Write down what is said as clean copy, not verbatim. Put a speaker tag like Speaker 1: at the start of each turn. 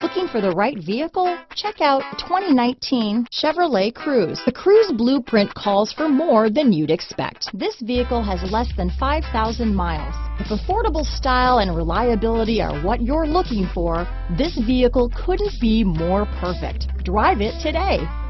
Speaker 1: Looking for the right vehicle? Check out 2019 Chevrolet Cruze. The Cruze blueprint calls for more than you'd expect. This vehicle has less than 5,000 miles. If affordable style and reliability are what you're looking for, this vehicle couldn't be more perfect. Drive it today.